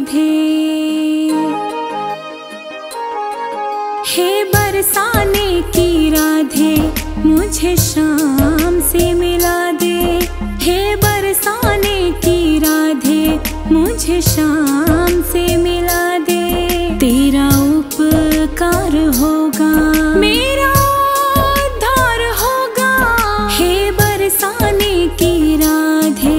राधे। हे बरसाने की राधे मुझे शाम से मिला दे। हे बरसाने की राधे मुझे शाम से मिला दे। तेरा उपकार होगा मेरा उद्धार होगा। हे बरसाने की राधे।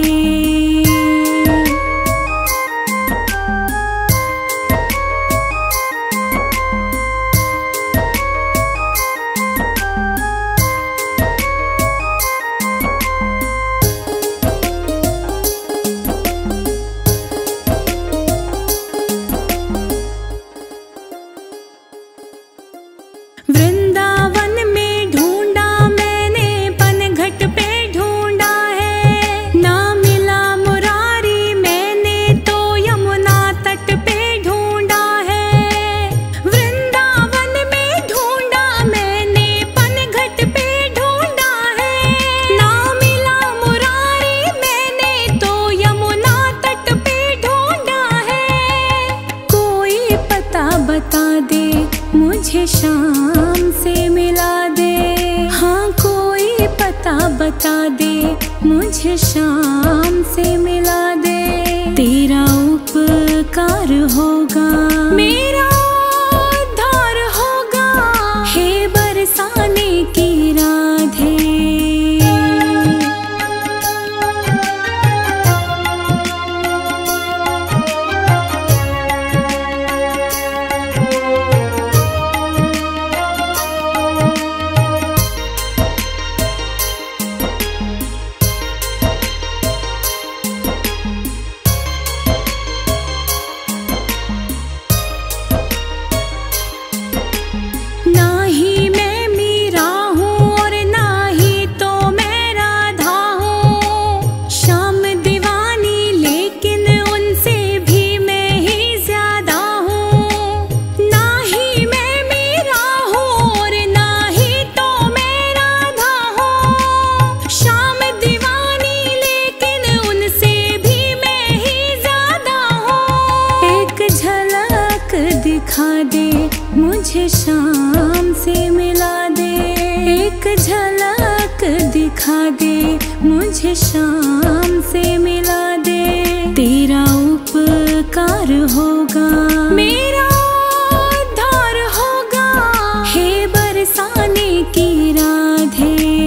वृंदावन में ढूंढा मैंने पनघट पे ढूंढा है। ना मिला मुरारी मैंने तो यमुना तट पे ढूंढा है। वृंदावन में ढूंढा मैंने पनघट पे ढूंढा है। ना मिला मुरारी मैंने तो यमुना तट पे ढूंढा है। कोई पता बता दे मुझे शाम से मिला दे। हाँ कोई पता बता दे मुझे शाम से मिला दे। तेरा उपकार होगा मेरा उद्धार होगा। हे बरसाने की राधे। ना ही मैं मीरा हूँ और ना ही तो मैं राधा हूँ। श्याम दीवानी लेकिन उनसे भी मैं ही ज्यादा हूँ। ना ही मैं मीरा हूँ और ना ही तो मैं राधा हूँ। श्याम दीवानी लेकिन उनसे भी मैं ही ज्यादा हूँ। एक झलक दिखा दे मुझे शाम से मिला दे। एक झलक दिखा दे मुझे शाम से मिला दे। तेरा उपकार होगा मेरा उद्धार होगा। हे बरसाने की राधे।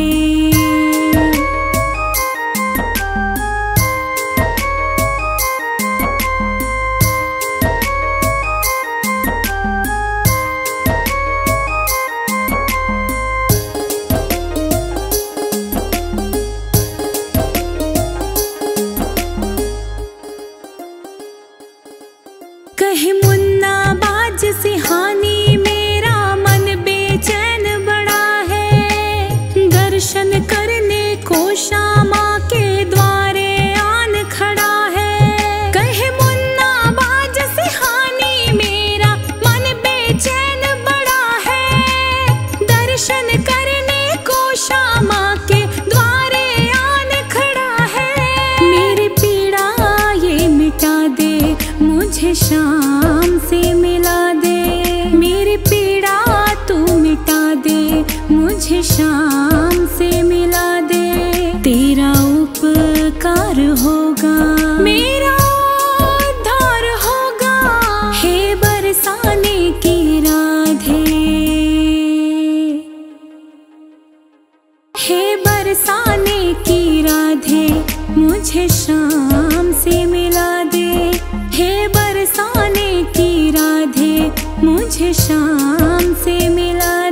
कहे मुन्ना बाज सिहानी मेरा मन बेचैन बड़ा है। दर्शन करने को श्यामा के द्वारे आन खड़ा है। कहे मुन्ना बाज सिहानी मेरा मन बेचैन बड़ा है। दर्शन करने को श्यामा के द्वारे आन खड़ा है। मेरी पीड़ा ये मिटा दे मुझे शाम से मिला दे। मेरी पीड़ा तू मिटा दे मुझे शाम से मिला दे। तेरा उपकार होगा मेरा उद्धार होगा। हे बरसाने की राधे। हे बरसाने की राधे मुझे शाम से मिला दे। हे बरसाने की राधे मुझे शाम से मिला